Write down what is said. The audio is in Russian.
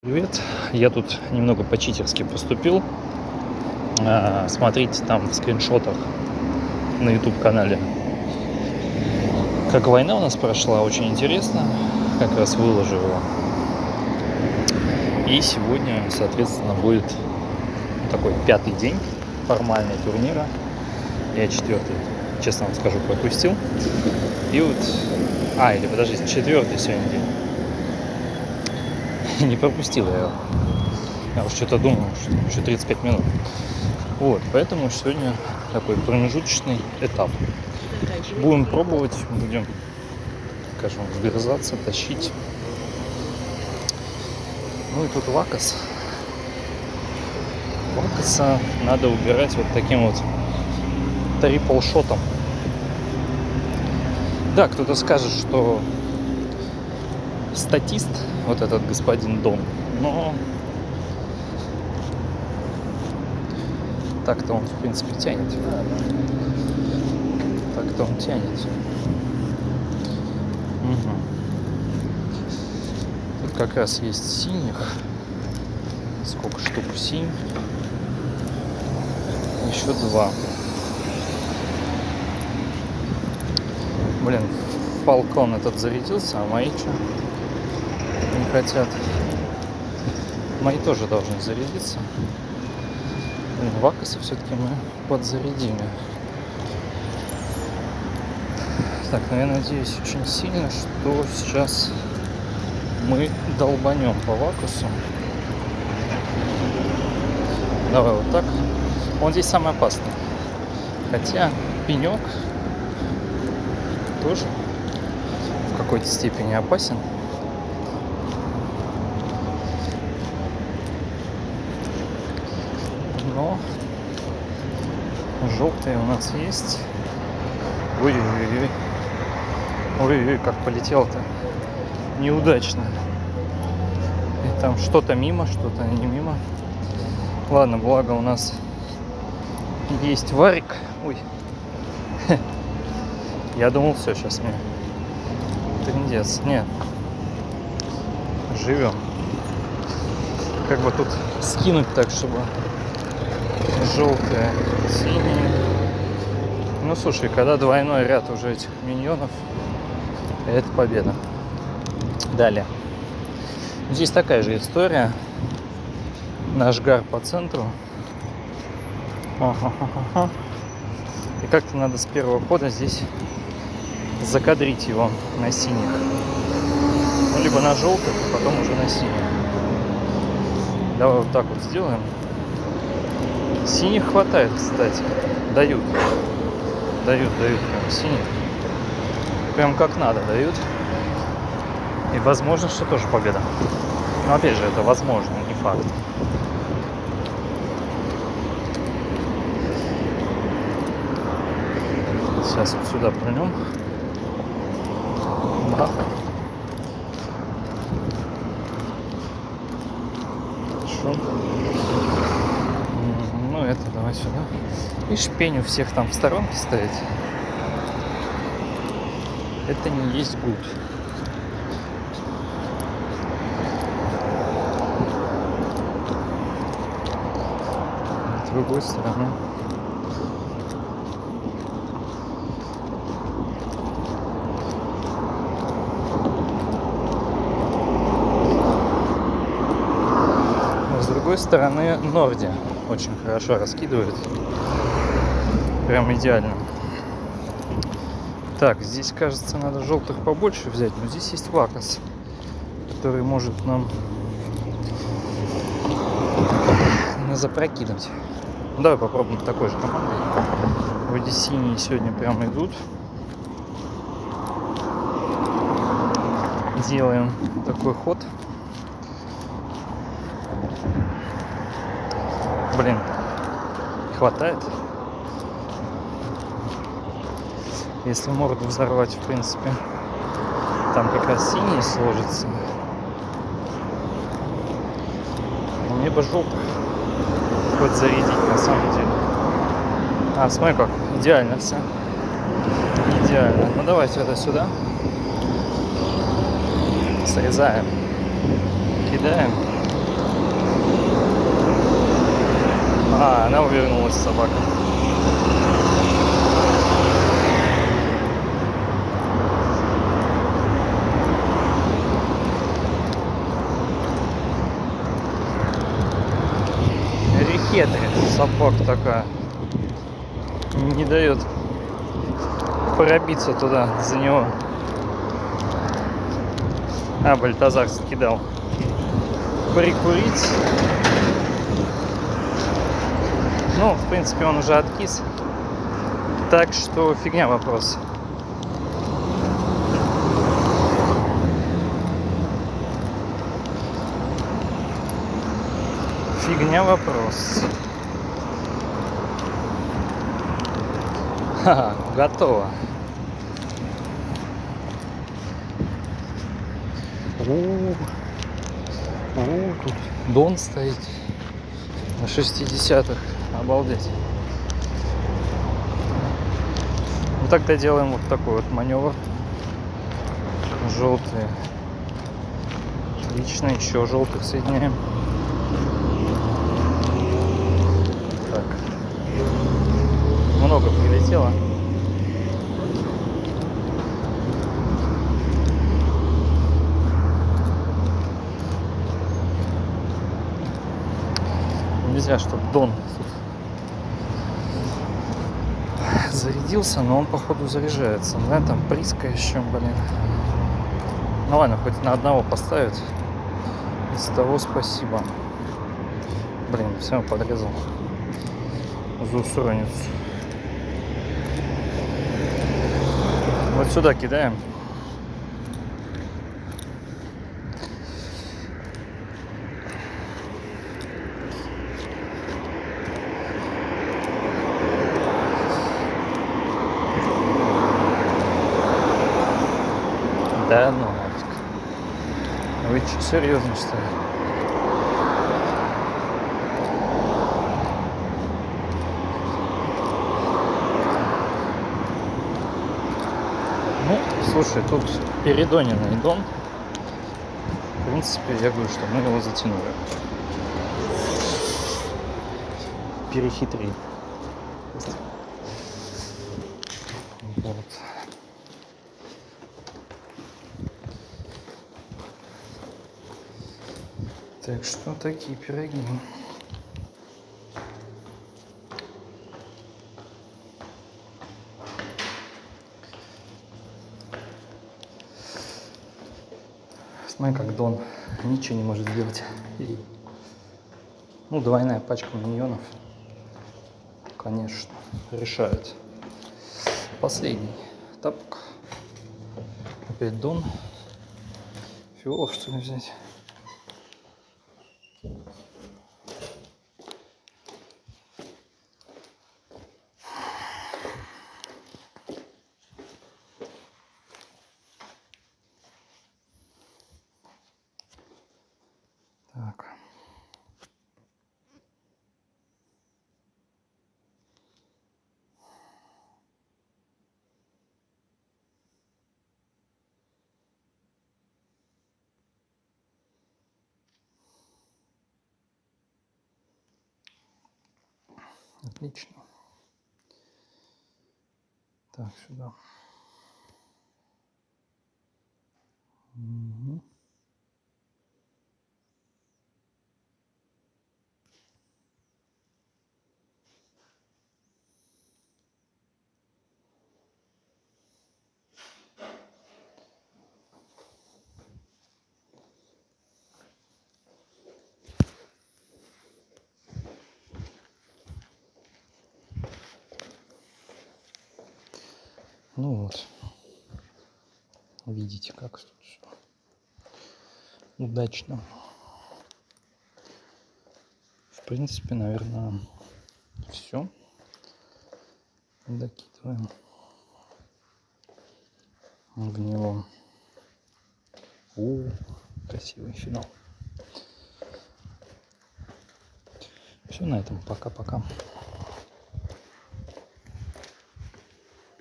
Привет, я тут немного по-читерски поступил. Смотрите там в скриншотах на YouTube-канале, как война у нас прошла, очень интересно. Как раз выложу его. И сегодня, соответственно, будет такой 5-й день формальный турнира. Я 4-й, честно вам скажу, пропустил. И вот... или подождите, 4-й сегодня день. Не пропустил я его. Я уж что-то думал, что еще 35 минут. Вот, поэтому сегодня такой промежуточный этап. Будем пробовать, будем, скажем, вгрызаться, тащить. Ну и тут вакас. Вакаса надо убирать вот таким вот трипл-шотом. Да, кто-то скажет, что статист, вот этот господин Дон, но так-то он, в принципе, тянет. Так-то он тянет. Угу. Тут как раз есть синих. Сколько штук? 7. Еще 2. Блин, фалкон этот зарядился, а мои что? Не хотят. Мои тоже должны зарядиться. Блин, вакаса все-таки мы подзарядили. Так, ну я надеюсь очень сильно, что сейчас мы долбанем по вакусу. Давай вот так. Он здесь самый опасный. Хотя пенек тоже в какой-то степени опасен. Но желтые у нас есть. Ой-ой-ой. Ой-ой-ой, как полетел-то. Неудачно. И там что-то мимо, что-то не мимо. Ладно, благо у нас есть варик. Ой. Я думал, все, сейчас мне трындец. Нет. Живем. Как бы тут скинуть так, чтобы желтые, синие. Ну, слушай, когда двойной ряд уже этих миньонов, это победа. Далее. Здесь такая же история. Наш гар по центру. И как-то надо с первого хода здесь закадрить его на синих. Ну, либо на желтых, а потом уже на синих. Давай вот так вот сделаем. Синих хватает, кстати. Дают прям синих. Прям как надо дают. И возможно, что тоже победа. Но опять же, это возможно, не факт. Сейчас вот сюда прыгнем. Да. Хорошо. Ну, это давай сюда. Видишь, пень у всех там в сторонке стоит. Это не есть гуд. С другой стороны. С другой стороны, Норди очень хорошо раскидывает. Прям идеально. Так, здесь, кажется, надо желтых побольше взять, но здесь есть вакас, который может нам запрокинуть. Давай попробуем такой же командой. Вроде синие сегодня прям идут. Делаем такой ход. Блин, хватает. Если морду взорвать, в принципе, там как раз синий сложится. Мне бы желтых хоть зарядить, на самом деле. Смотри как, идеально все. Идеально. Ну давайте это сюда. Срезаем. Кидаем. Она увернулась, собака. Рикетри, собака такая. Не дает пробиться туда за него. А, Бальтазар скидал. Прикурить. Ну, в принципе, он уже откис. Так что фигня вопрос. Фигня вопрос. Ха-ха, готово. Тут Дон стоит на 60-х. Обалдеть. Ну тогда делаем вот такой вот маневр. Желтые. Отлично, еще желтых соединяем. Так. Много прилетело. Нельзя, чтобы Дон тут зарядился, но он походу заряжается. Да, там приска еще, блин. Ну ладно, хоть на одного поставить. Из того спасибо. Блин, все подрезал. Заусуронец. Вот сюда кидаем. Да ну нафиг. Вы что, серьезно, что ли? Ну, слушай, тут передоненный Дон. В принципе, я говорю, что мы его затянули. Перехитрили. Вот. Так что такие пироги. Смотри, как Дон ничего не может сделать. И, ну, двойная пачка миньонов, конечно, решает. Последний тапок. Опять Дон. Фиолов, что ли, взять? Так. Отлично. Так, сюда. Угу. Ну вот. Видите, как тут все удачно. В принципе, наверное, все. Докидываем в него. Красивый финал. Все на этом. Пока-пока.